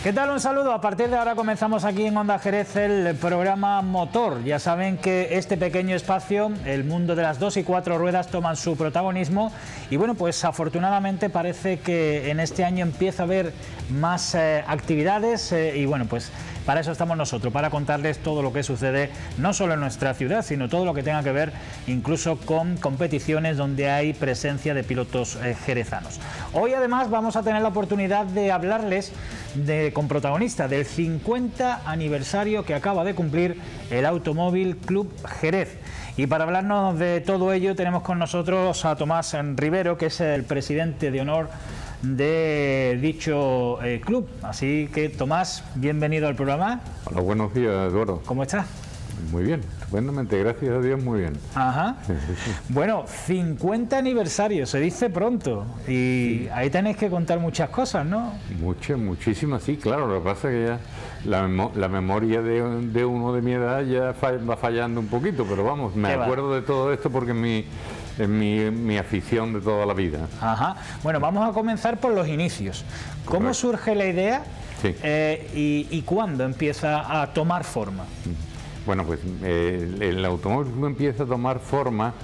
¿Qué tal? Un saludo. A partir de ahora comenzamos aquí en Onda Jerez el programa Motor. Ya saben que este pequeño espacio, el mundo de las 2 y 4 ruedas, toman su protagonismo. Y bueno, pues afortunadamente parece que en este año empieza a haber más actividades y bueno, pues para eso estamos nosotros, para contarles todo lo que sucede no solo en nuestra ciudad, sino todo lo que tenga que ver incluso con competiciones donde hay presencia de pilotos jerezanos. Hoy además vamos a tener la oportunidad de hablarles con protagonista del 50 aniversario que acaba de cumplir el Automóvil Club Jerez. Y para hablarnos de todo ello tenemos con nosotros a Tomás Rivero, que es el presidente de honor de dicho club. Así que, Tomás, bienvenido al programa. Hola, buenos días, Eduardo. ¿Cómo estás? Muy bien, estupendamente, gracias a Dios, muy bien. Ajá. Bueno, 50 aniversario, se dice pronto. Y sí, ahí tenéis que contar muchas cosas, ¿no? Muchísimas, sí, claro. Lo que pasa es que ya la memoria de uno de mi edad ya va fallando un poquito, pero vamos, me acuerdo de todo esto porque es mi afición de toda la vida. Ajá. Bueno, vamos a comenzar por los inicios. ¿Cómo Correcto. surge la idea Sí. y cuándo empieza a tomar forma? Bueno, pues el automóvil empieza a tomar forma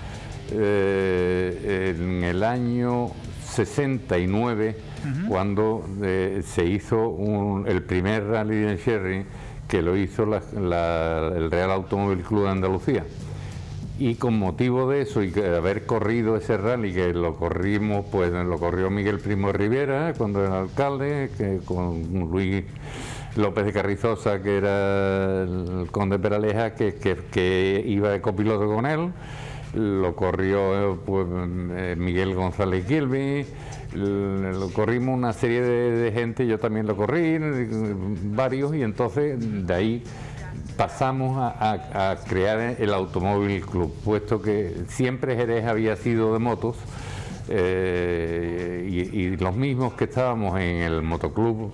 en el año 69, cuando se hizo el primer rally de Sherry, que lo hizo el Real Automóvil Club de Andalucía. Y con motivo de eso y de haber corrido ese rally, que lo corrimos, pues lo corrió Miguel Primo Rivera cuando era alcalde, que con Luis López de Carrizosa, que era el conde Peraleja, que iba de copiloto con él. Lo corrió pues, Miguel González Gilby, lo corrimos una serie de gente, yo también lo corrí, varios, y entonces de ahí pasamos a crear el Automóvil Club, puesto que siempre Jerez había sido de motos. Y los mismos que estábamos en el motoclub,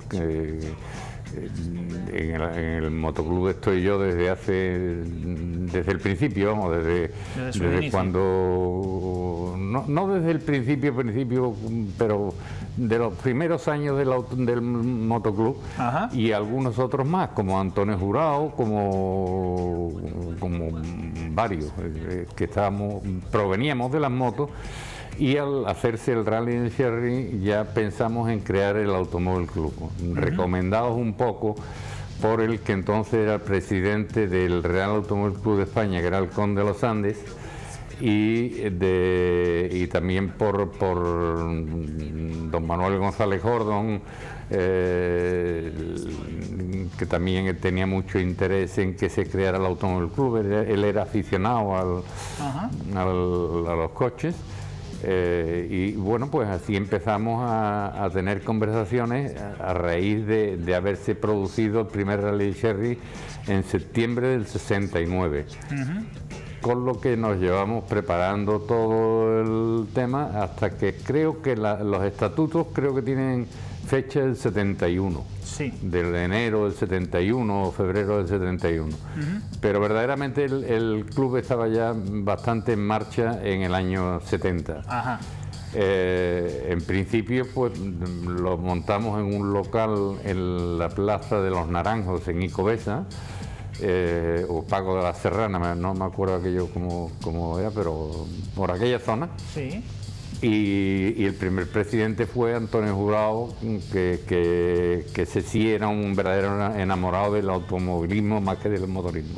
en el motoclub estoy yo desde el principio, vamos, desde cuando, no desde el principio, pero de los primeros años del motoclub. Ajá. Y algunos otros más, como Antonio Jurado, como varios que proveníamos de las motos. Y al hacerse el rally en Sherry ya pensamos en crear el Automóvil Club, recomendados un poco por el que entonces era el presidente del Real Automóvil Club de España, que era el conde de los Andes, y también por don Manuel González Gordon, que también tenía mucho interés en que se creara el Automóvil Club. Él era aficionado a los coches. Y bueno, pues así empezamos a tener conversaciones a raíz de haberse producido el primer Rally Sherry en septiembre del 69. Con lo que nos llevamos preparando todo el tema hasta que creo que los estatutos creo que tienen fecha del 71, sí, del enero del 71 o febrero del 71. Pero verdaderamente el club estaba ya bastante en marcha en el año 70. Ajá. En principio pues lo montamos en un local en la Plaza de los Naranjos en Icovesa, o Pago de la Serrana, no me acuerdo aquello cómo era, pero por aquella zona. Sí. Y el primer presidente fue Antonio Jurado, que ese sí era un verdadero enamorado del automovilismo más que del motorismo.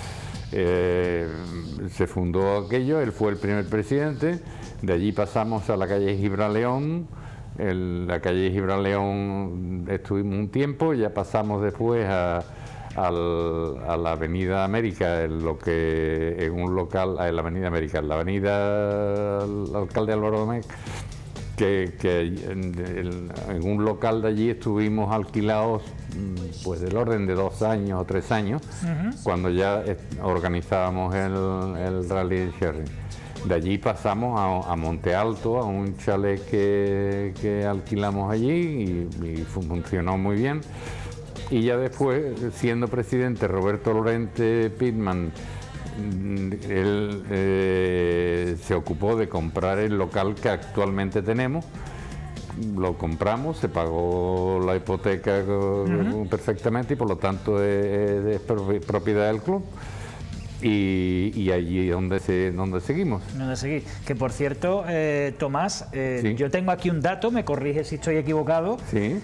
Se fundó aquello, él fue el primer presidente. De allí pasamos a la calle Gibraleón. En la calle Gibraleón estuvimos un tiempo, ya pasamos después a la Avenida América, en un local, en la Avenida América, en la Avenida Alcalde Álvaro Domecq, que en un local de allí estuvimos alquilados pues del orden de 2 años o 3 años, cuando ya organizábamos el Rally de Sherry. De allí pasamos a Monte Alto, a un chalet que alquilamos allí y funcionó muy bien. Y ya después, siendo presidente Roberto Lorente Pitman, él se ocupó de comprar el local que actualmente tenemos, lo compramos, se pagó la hipoteca perfectamente y por lo tanto es propiedad del club. Y allí donde seguimos. Donde seguís. Que por cierto, Tomás, sí. Yo tengo aquí un dato, me corrige si estoy equivocado. Sí.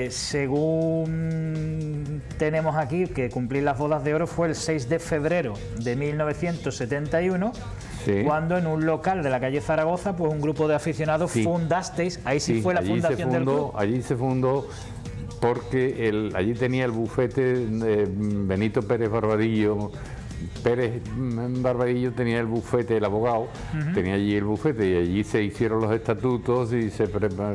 Según tenemos aquí, que cumplir las bodas de oro fue el 6 de febrero de 1971. Sí. Cuando en un local de la calle Zaragoza, pues un grupo de aficionados fundasteis, ahí sí fue la fundación del club. Allí se fundó porque allí tenía el bufete de Benito Pérez Barbadillo. Pérez Barbadillo tenía el bufete, el abogado, tenía allí el bufete y allí se hicieron los estatutos y se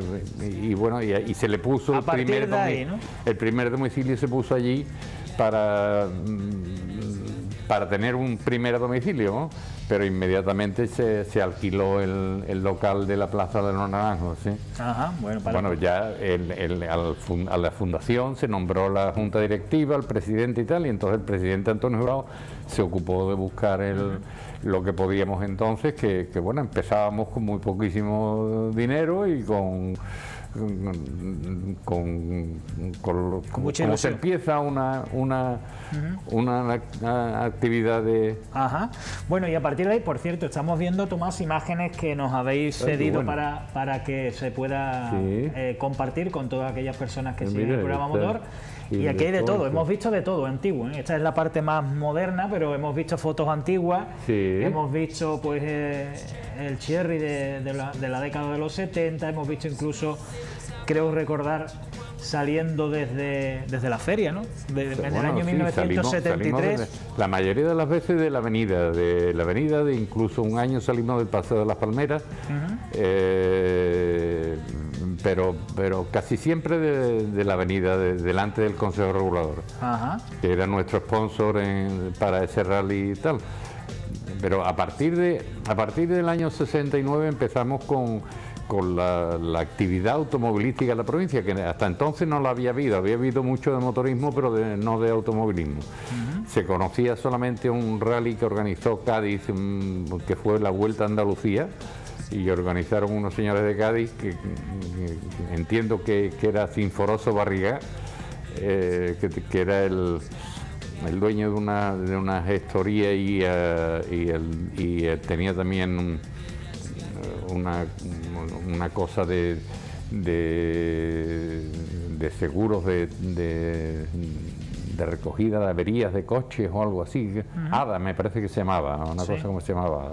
le puso el primer domicilio se puso allí para tener un primer domicilio, ¿no? Pero inmediatamente se alquiló el local de la Plaza de los Naranjos, ¿sí? Ajá, bueno, ya a la fundación se nombró la junta directiva, el presidente y tal, y entonces el presidente Antonio Jurado se ocupó de buscar lo que podíamos entonces, que bueno, empezábamos con muy poquísimo dinero y como se empieza una actividad de... Ajá. Bueno, y a partir de ahí, por cierto, estamos viendo, Tomás, imágenes que nos habéis cedido para que se pueda compartir con todas aquellas personas que siguen el programa Motor. Y aquí hay de todo, hemos visto de todo antiguo, ¿eh? Esta es la parte más moderna, pero hemos visto fotos antiguas, hemos visto pues el Cherry de la década de los 70, hemos visto incluso, creo recordar, saliendo desde la feria, ¿no? En el año 1973. Salimos la mayoría de las veces de la avenida, de incluso un año salimos del Paseo de las Palmeras, pero casi siempre de la avenida, delante del Consejo Regulador, que era nuestro sponsor para ese rally y tal. Pero a partir del año 69 empezamos con la actividad automovilística de la provincia, que hasta entonces no la había habido mucho de motorismo, pero no de automovilismo. Se conocía solamente un rally que organizó Cádiz, que fue la Vuelta a Andalucía, y organizaron unos señores de Cádiz que entiendo que era Sinforoso Barriga, que era el dueño de una gestoría y tenía también una cosa de seguros de recogida de averías de coches o algo así. ADA me parece que se llamaba, una cosa como se llamaba.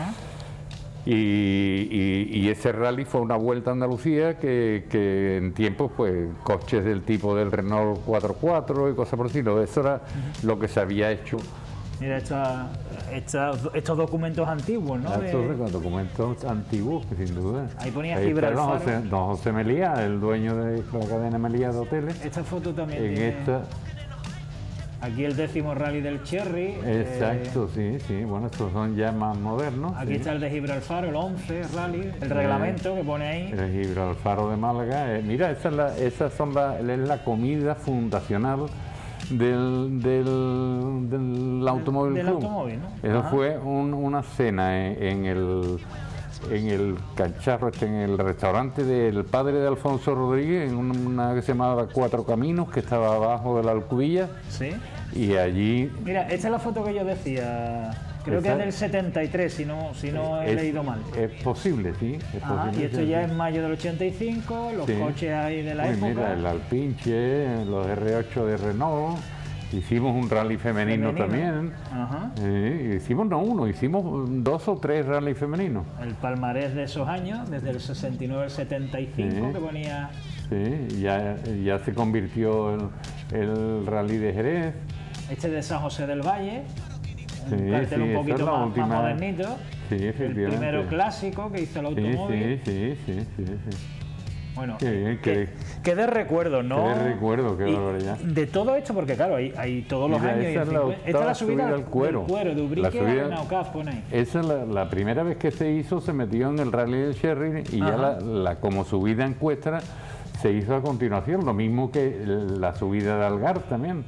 Y ese rally fue una Vuelta a Andalucía que en tiempos, pues, coches del tipo del Renault 4x4 y cosas por el estilo. Eso era lo que se había hecho. Mira, estos documentos antiguos, ¿no? Estos documentos antiguos, que sin duda. Ahí ponía Gibraltar. Don José Melía, el dueño de la cadena Melía de hoteles. Esta foto también aquí el 10º rally del Cherry. Exacto, sí. Bueno, estos son ya más modernos. Aquí está el de Gibraltar, el 11 rally, el reglamento que pone ahí. El Gibraltar de Málaga. Mira, esa es la comida fundacional del Automóvil Club. Automóvil, ¿no? Eso fue una cena en el Cacharro, en el restaurante del padre de Alfonso Rodríguez, en una que se llamaba Cuatro Caminos, que estaba abajo de la Alcubilla. Sí. Y allí... Mira, esta es la foto que yo decía, creo que es del 73, si no he leído mal. Es posible, sí. Y esto ya es mayo del 85, los coches ahí de la época. Mira, el Alpinche, los R8 de Renault. Hicimos un rally femenino también. Hicimos no uno, hicimos 2 o 3 rally femeninos. El palmarés de esos años, desde el 69 al 75, que ponía... Sí, ya se convirtió el rally de Jerez. Este de San José del Valle, un cartel un poquito más modernito. Sí, efectivamente. El primero clásico que hizo el automóvil. Sí. Bueno, qué de recuerdo, ¿no? Qué de recuerdo, qué barbaridad. De todo esto, porque claro, hay todos los años. Esta es la subida al cuero. De Ubrique a Naocaz, pone ahí. Esa es la primera vez que se hizo, se metió en el rally del Cherry y ya como subida en cuesta se hizo a continuación, lo mismo que la subida de Algar también.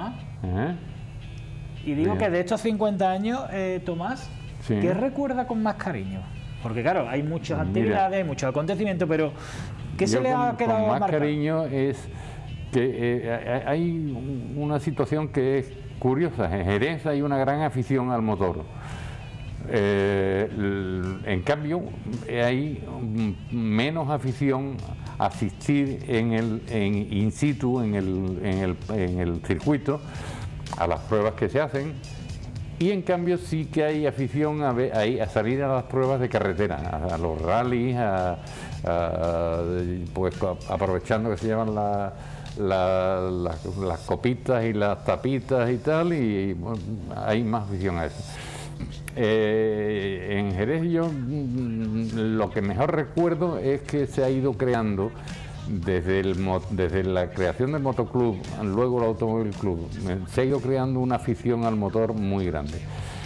Y digo que de estos 50 años, Tomás, ¿qué recuerda con más cariño? Porque claro, hay muchas actividades, hay muchos acontecimientos, pero ¿Qué se le ha quedado con más marcado? cariño es que hay una situación que es curiosa. En Jerez hay una gran afición al motor. En cambio, hay menos afición a asistir in situ, en el circuito, a las pruebas que se hacen, y en cambio sí que hay afición a salir a las pruebas de carretera, a los rallies, pues aprovechando que se llaman las copitas y las tapitas y tal, y bueno, hay más afición a eso. En Jerez yo lo que mejor recuerdo es que se ha ido creando desde la creación del motoclub, luego el automóvil club, se ha ido creando una afición al motor muy grande.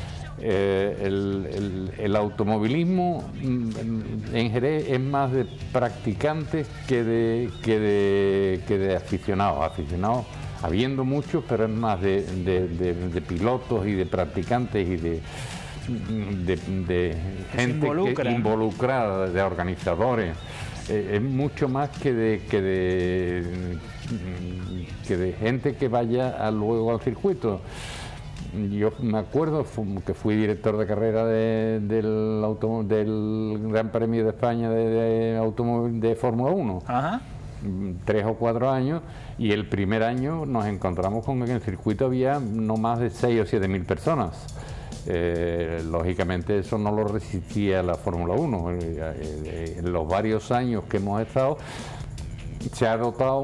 El automovilismo en Jerez es más de practicantes que de aficionados, habiendo muchos, pero es más de pilotos y de practicantes y de gente involucrada, de organizadores. Es mucho más que de gente que vaya luego al circuito. Yo me acuerdo que fui director de carrera del Gran Premio de España de Fórmula 1. Ajá. 3 o 4 años, y el primer año nos encontramos con que en el circuito había no más de 6 o 7 mil personas. Lógicamente eso no lo resistía la Fórmula 1. En los varios años que hemos estado se ha dotado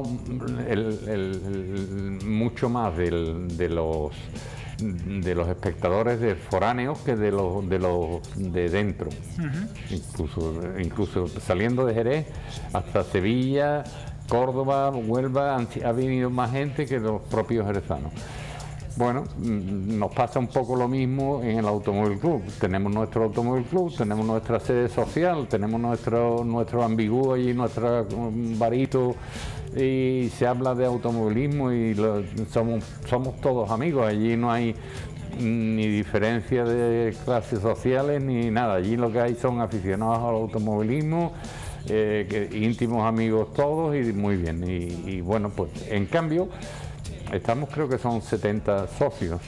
mucho más de los espectadores de foráneos que de los de dentro. Incluso saliendo de Jerez hasta Sevilla, Córdoba, Huelva, ha venido más gente que los propios jerezanos. Bueno, nos pasa un poco lo mismo en el Automóvil Club. Tenemos nuestro Automóvil Club, tenemos nuestra sede social, tenemos nuestro ambigú allí, nuestro barito, y se habla de automovilismo y somos todos amigos. Allí no hay ni diferencia de clases sociales ni nada. Allí lo que hay son aficionados al automovilismo, íntimos amigos todos, y muy bien. Y bueno, pues en cambio estamos, creo que son 70 socios.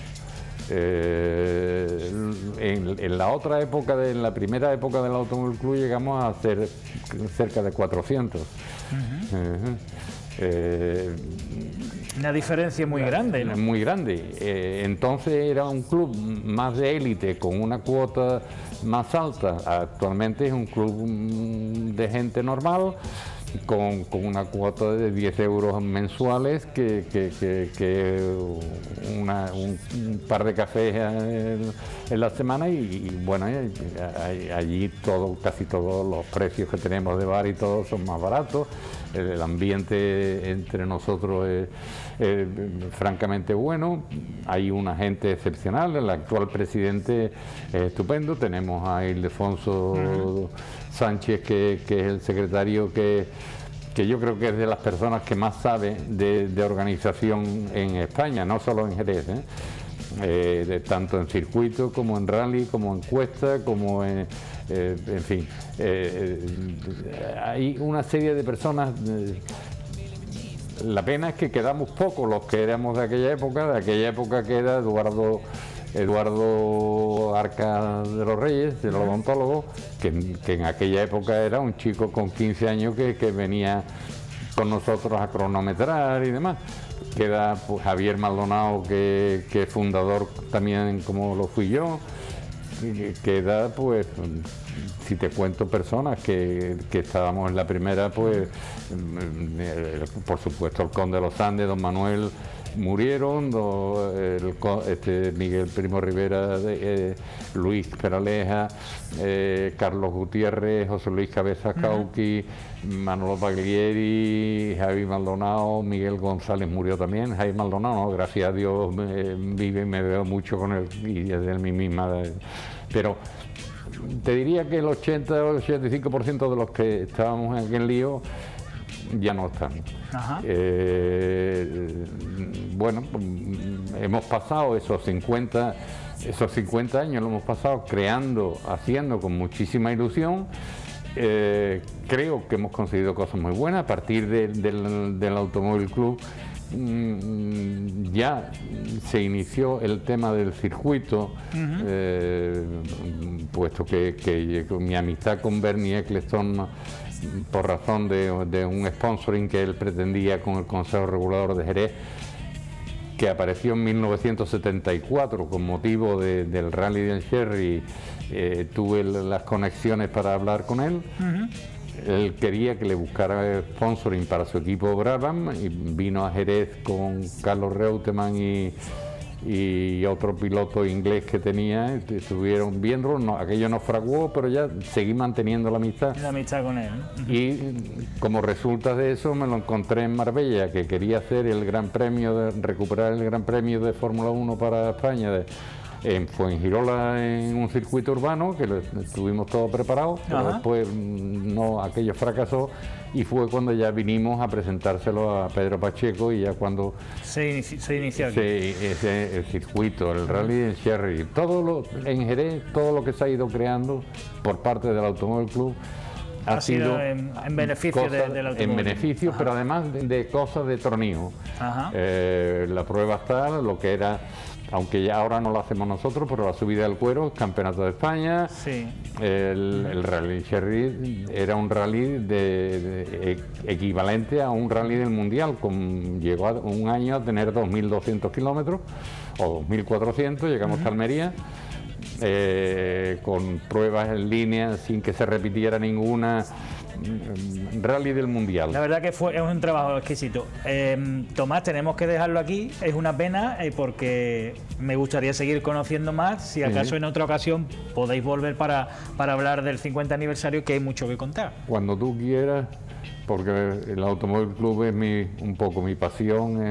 En la otra época, en la primera época del Automóvil Club, llegamos a ser cerca de 400. Una diferencia muy grande, ¿no? Muy grande. Entonces era un club más de élite, con una cuota más alta. Actualmente es un club de gente normal, con una cuota de 10 euros mensuales, que un par de cafés en la semana, y bueno, allí casi todos los precios que tenemos de bar y todo son más baratos. El ambiente entre nosotros es francamente bueno. Hay una gente excepcional. El actual presidente es estupendo. Tenemos a Ildefonso Sánchez, que es el secretario, que yo creo que es de las personas que más sabe de organización en España, no solo en Jerez, tanto en circuito como en rally, como en cuesta, como en fin, hay una serie de personas. La pena es que quedamos pocos los que éramos de aquella época que era Eduardo Arca de los Reyes, el odontólogo, que en aquella época era un chico con 15 años que venía con nosotros a cronometrar y demás. Queda pues Javier Maldonado, que es fundador también, como lo fui yo. Queda, pues, si te cuento personas que estábamos en la primera, pues por supuesto el Conde de los Andes, don Manuel, murieron, Miguel Primo Rivera, Luis Peraleja, Carlos Gutiérrez, José Luis Cabeza Cauqui, Manolo Paglieri, Javi Maldonado, Miguel González murió también. Javi Maldonado, no, gracias a Dios, vive y me veo mucho con él, y es de mí misma. Pero te diría que el 80 o 85% de los que estábamos en aquel lío ya no están. Bueno, hemos pasado esos 50 años, lo hemos pasado creando, haciendo con muchísima ilusión. creo que hemos conseguido cosas muy buenas. A partir del Automóvil Club ya se inició el tema del circuito, puesto que mi amistad con Bernie Eccleston, por razón de un sponsoring que él pretendía con el Consejo Regulador de Jerez, que apareció en 1974 con motivo del Rally del Sherry, tuve las conexiones para hablar con él. Él quería que le buscara sponsoring para su equipo Brabham y vino a Jerez con Carlos Reutemann y otro piloto inglés que tenía. Estuvieron viendo, aquello nos fraguó, pero ya seguí manteniendo la amistad. La amistad con él. Y como resulta de eso, me lo encontré en Marbella, que quería hacer el Gran Premio, recuperar el Gran Premio de Fórmula 1 para España, en Fuengirola, en un circuito urbano, que lo estuvimos todo preparado, pero después aquello fracasó, y fue cuando ya vinimos a presentárselo a Pedro Pacheco, y ya cuando se inició aquí. El circuito, el Rally del Sherry, en Jerez, todo lo que se ha ido creando por parte del Automóvil Club ha sido en beneficio del automóvil. En beneficio, pero además de cosas de torneo. La prueba está, lo que era, aunque ya ahora no lo hacemos nosotros, pero la subida del cuero, Campeonato de España, el Rally Sherry era un rally equivalente a un rally del Mundial, llegó un año a tener 2.200 kilómetros o 2.400, llegamos hasta Almería, con pruebas en línea sin que se repitiera ninguna. Rally del Mundial. La verdad que es un trabajo exquisito. Tomás, tenemos que dejarlo aquí, es una pena, porque me gustaría seguir conociendo más. Si acaso en otra ocasión podéis volver para hablar del 50 aniversario, que hay mucho que contar. Cuando tú quieras, porque el Automóvil Club es un poco mi pasión.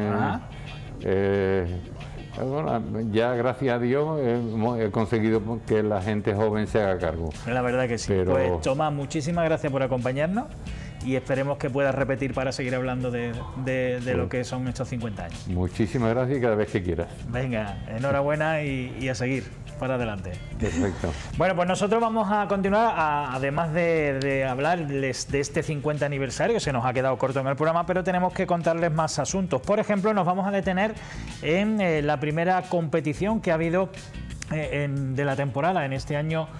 Bueno, ya gracias a Dios he conseguido que la gente joven se haga cargo. La verdad que sí. Pues Tomás, muchísimas gracias por acompañarnos y esperemos que puedas repetir para seguir hablando de lo que son estos 50 años. Muchísimas gracias y cada vez que quieras. Venga, enhorabuena y a seguir para adelante. Perfecto. Bueno, pues nosotros vamos a continuar, además de hablarles de este 50 aniversario, se nos ha quedado corto en el programa, pero tenemos que contarles más asuntos. Por ejemplo, nos vamos a detener en la primera competición que ha habido de la temporada en este año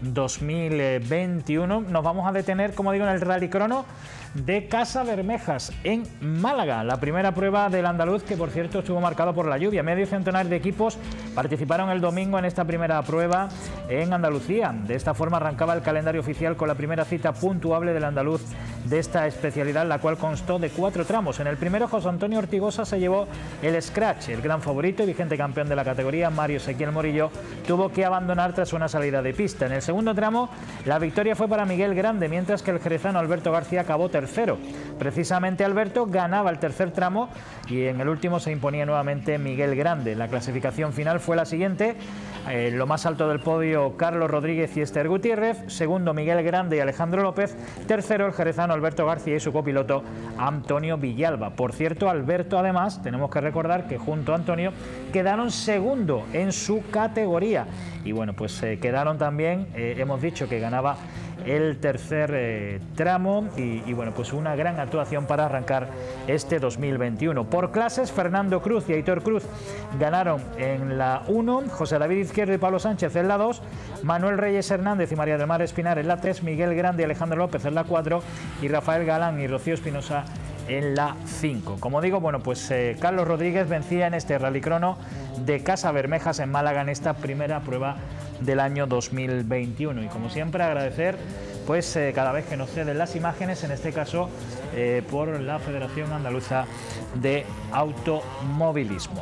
2021. Nos vamos a detener, como digo, en el Rallycrono de Casa Bermejas en Málaga, la primera prueba del andaluz, que por cierto estuvo marcado por la lluvia. Medio centenar de equipos participaron el domingo en esta primera prueba en Andalucía. De esta forma arrancaba el calendario oficial con la primera cita puntuable del andaluz de esta especialidad, la cual constó de 4 tramos. En el primero, José Antonio Ortigosa se llevó el scratch. El gran favorito y vigente campeón de la categoría, Mario Ezequiel Morillo, tuvo que abandonar tras una salida de pista. En el segundo tramo, la victoria fue para Miguel Grande, mientras que el jerezano Alberto García acabó tercero. Precisamente Alberto ganaba el tercer tramo y en el último se imponía nuevamente Miguel Grande. La clasificación final fue la siguiente: lo más alto del podio, Carlos Rodríguez y Esther Gutiérrez; segundo, Miguel Grande y Alejandro López; tercero, el jerezano Alberto García y su copiloto Antonio Villalba. Por cierto, Alberto, además, tenemos que recordar que junto a Antonio quedaron segundo en su categoría. Y bueno, pues quedaron también, hemos dicho que ganaba el tercer tramo y bueno, pues una gran actuación para arrancar este 2021. Por clases, Fernando Cruz y Aitor Cruz ganaron en la 1, José David Izquierdo y Pablo Sánchez en la 2, Manuel Reyes Hernández y María del Mar Espinar en la 3, Miguel Grande y Alejandro López en la 4 y Rafael Galán y Rocío Espinosa en la 5. Como digo, bueno, pues Carlos Rodríguez vencía en este Rallycrono de Casa Bermejas en Málaga en esta primera prueba del año 2021. Y como siempre, agradecer pues cada vez que nos ceden las imágenes, en este caso por la Federación Andaluza de Automovilismo.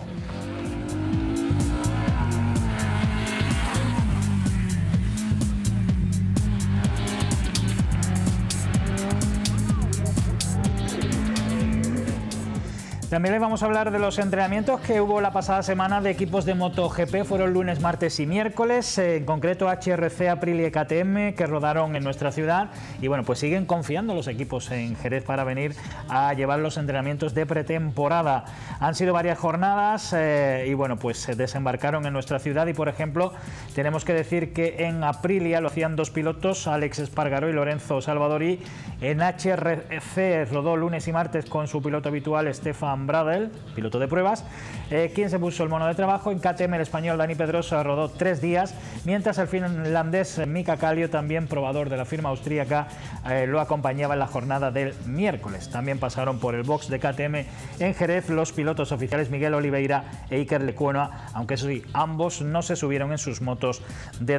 También les vamos a hablar de los entrenamientos que hubo la pasada semana de equipos de MotoGP. Fueron lunes, martes y miércoles, en concreto HRC, Aprilia y KTM, que rodaron en nuestra ciudad. Y bueno, pues siguen confiando los equipos en Jerez para venir a llevar los entrenamientos de pretemporada. Han sido varias jornadas y bueno, pues se desembarcaron en nuestra ciudad. Y por ejemplo, tenemos que decir que en Aprilia lo hacían dos pilotos, Alex Espargaró y Lorenzo Salvadori. En HRC rodó lunes y martes con su piloto habitual, Stefan Bradel, piloto de pruebas, quien se puso el mono de trabajo. En KTM el español Dani Pedrosa rodó 3 días, mientras el finlandés Mika Kallio, también probador de la firma austríaca, lo acompañaba en la jornada del miércoles. También pasaron por el box de KTM en Jerez los pilotos oficiales Miguel Oliveira e Iker Lecuona, aunque eso sí, ambos no se subieron en sus motos de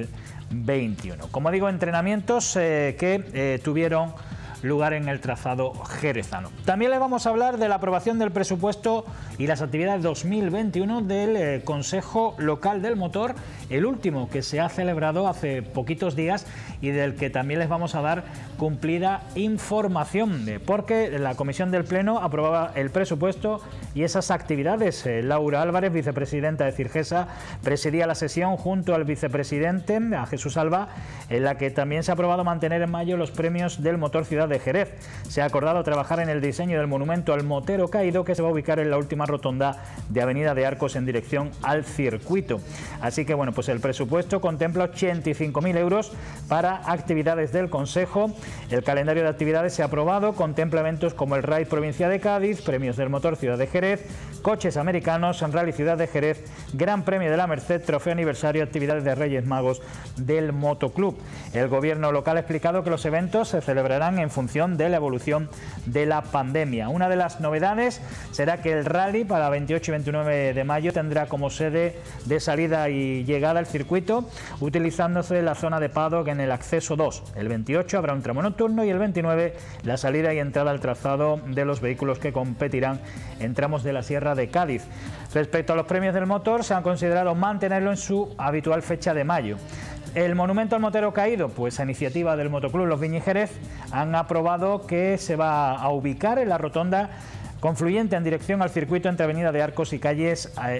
2021. Como digo, entrenamientos que tuvieron lugar en el trazado jerezano. También le vamos a hablar de la aprobación del presupuesto y las actividades 2021 del Consejo Local del Motor, el último que se ha celebrado hace poquitos días y del que también les vamos a dar cumplida información, porque la Comisión del Pleno aprobaba el presupuesto y esas actividades. Laura Álvarez, vicepresidenta de Cirgesa, presidía la sesión junto al vicepresidente, a Jesús Alba, en la que también se ha aprobado mantener en mayo los premios del motor Ciudad de Jerez. Se ha acordado trabajar en el diseño del monumento al motero caído, que se va a ubicar en la última rotonda de Avenida de Arcos en dirección al circuito. Así que bueno, pues el presupuesto contempla 85.000 euros para actividades del Consejo. El calendario de actividades se ha aprobado, contempla eventos como el Ride Provincia de Cádiz, premios del motor Ciudad de Jerez, coches americanos, Rally Ciudad de Jerez, Gran Premio de la Merced, trofeo aniversario, actividades de Reyes Magos del Motoclub. El gobierno local ha explicado que los eventos se celebrarán en función de la evolución de la pandemia. Una de las novedades será que el rally para 28 y 29 de mayo tendrá como sede de salida y llegada el circuito, utilizándose la zona de paddock en el acceso 2. El 28 habrá un tramo nocturno y el 29 la salida y entrada al trazado de los vehículos que competirán en tramos de la Sierra de Cádiz. Respecto a los premios del motor, se han considerado mantenerlo en su habitual fecha de mayo. El monumento al motero caído, pues a iniciativa del Motoclub Los Viñi Jerez, han aprobado que se va a ubicar en la rotonda confluyente en dirección al circuito entre Avenida de Arcos y calle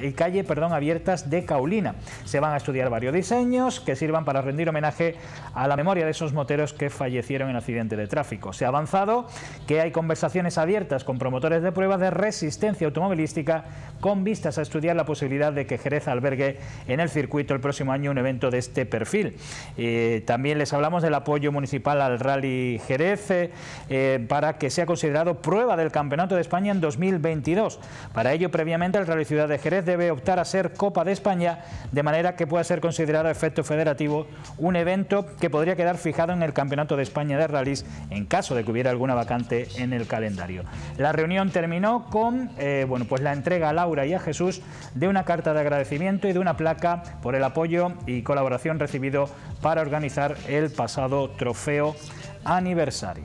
abiertas de Caulina. Se van a estudiar varios diseños que sirvan para rendir homenaje a la memoria de esos moteros que fallecieron en accidente de tráfico. Se ha avanzado que hay conversaciones abiertas con promotores de pruebas de resistencia automovilística con vistas a estudiar la posibilidad de que Jerez albergue en el circuito el próximo año un evento de este perfil. También les hablamos del apoyo municipal al Rally Jerez para que sea considerado prueba del Campeonato de España en 2022. Para ello, previamente, el Rally Ciudad de Jerez debe optar a ser Copa de España, de manera que pueda ser considerado a efecto federativo un evento que podría quedar fijado en el Campeonato de España de Rallys en caso de que hubiera alguna vacante en el calendario. La reunión terminó con pues la entrega a Laura y a Jesús de una carta de agradecimiento y de una placa por el apoyo y colaboración recibido para organizar el pasado trofeo aniversario.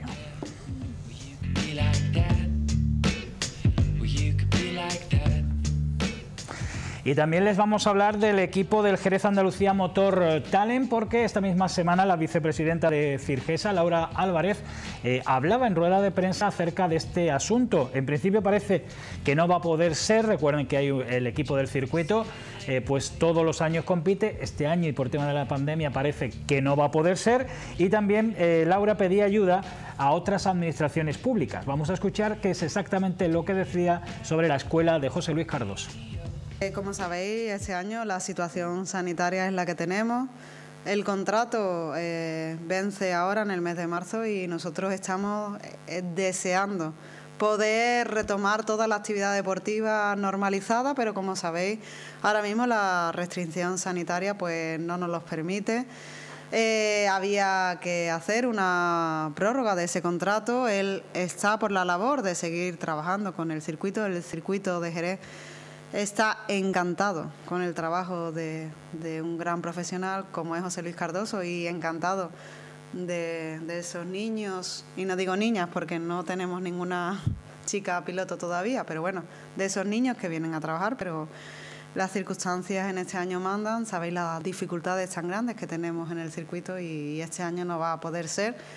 Y también les vamos a hablar del equipo del Jerez Andalucía Motor Talent, porque esta misma semana la vicepresidenta de Cirgesa, Laura Álvarez, hablaba en rueda de prensa acerca de este asunto. En principio parece que no va a poder ser. Recuerden que hay el equipo del circuito, pues todos los años compite. Este año, y por tema de la pandemia, parece que no va a poder ser. Y también Laura pedía ayuda a otras administraciones públicas. Vamos a escuchar qué es exactamente lo que decía sobre la escuela de José Luis Cardoso. Como sabéis, este año la situación sanitaria es la que tenemos. El contrato vence ahora en el mes de marzo y nosotros estamos deseando poder retomar toda la actividad deportiva normalizada, pero como sabéis, ahora mismo la restricción sanitaria pues no nos los permite. Había que hacer una prórroga de ese contrato. Él está por la labor de seguir trabajando con el circuito de Jerez. Está encantado con el trabajo de un gran profesional como es José Luis Cardoso y encantado de esos niños, y no digo niñas porque no tenemos ninguna chica piloto todavía, pero bueno, de esos niños que vienen a trabajar, pero las circunstancias en este año mandan. Sabéis las dificultades tan grandes que tenemos en el circuito y este año no va a poder ser,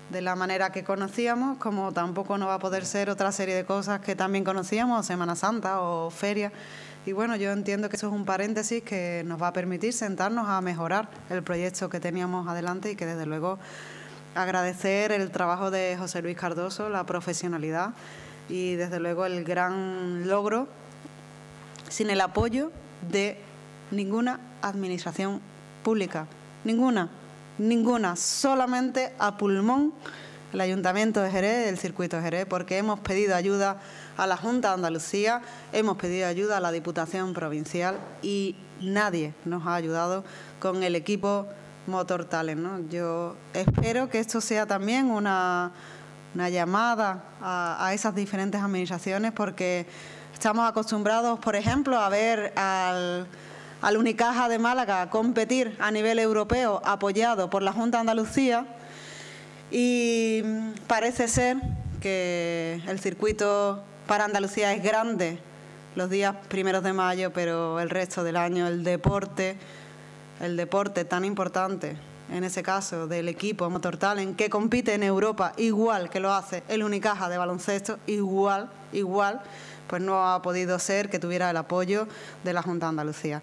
de la manera que conocíamos, como tampoco no va a poder ser otra serie de cosas que también conocíamos, Semana Santa o feria. Y bueno, yo entiendo que eso es un paréntesis que nos va a permitir sentarnos a mejorar el proyecto que teníamos adelante y que desde luego agradecer el trabajo de José Luis Cardoso, la profesionalidad y desde luego el gran logro sin el apoyo de ninguna administración pública, ninguna, solamente a pulmón el Ayuntamiento de Jerez, el Circuito de Jerez, porque hemos pedido ayuda a la Junta de Andalucía, hemos pedido ayuda a la Diputación Provincial y nadie nos ha ayudado con el equipo Motor Talent, ¿no? Yo espero que esto sea también una llamada a esas diferentes administraciones, porque estamos acostumbrados, por ejemplo, a ver al Unicaja de Málaga competir a nivel europeo apoyado por la Junta de Andalucía, y parece ser que el circuito para Andalucía es grande los días 1 de mayo, pero el resto del año el deporte tan importante, en ese caso del equipo Motor Talent, que compite en Europa igual que lo hace el Unicaja de baloncesto, igual, pues no ha podido ser que tuviera el apoyo de la Junta de Andalucía.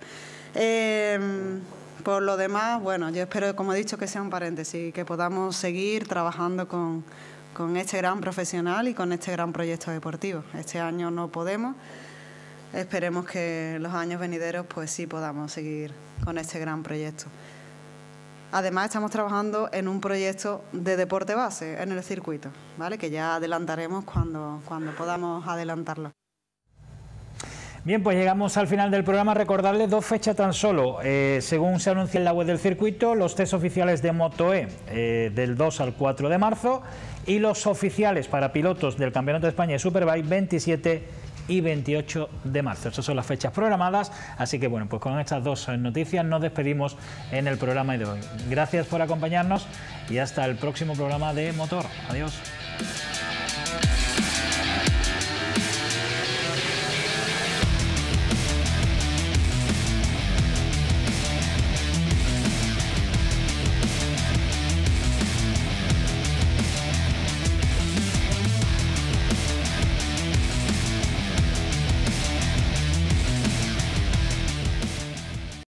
Por lo demás, bueno, yo espero, como he dicho, que sea un paréntesis y que podamos seguir trabajando con este gran profesional y con este gran proyecto deportivo. Este año no podemos, esperemos que los años venideros pues sí podamos seguir con este gran proyecto. Además, estamos trabajando en un proyecto de deporte base en el circuito, ¿vale? Que ya adelantaremos cuando podamos adelantarlo. Bien, pues llegamos al final del programa. Recordarles 2 fechas tan solo. Según se anuncia en la web del circuito, los test oficiales de Moto-E del 2 al 4 de marzo y los oficiales para pilotos del Campeonato de España de Superbike 27 y 28 de marzo. Estas son las fechas programadas, así que bueno, pues con estas 2 noticias nos despedimos en el programa de hoy. Gracias por acompañarnos y hasta el próximo programa de Motor. Adiós.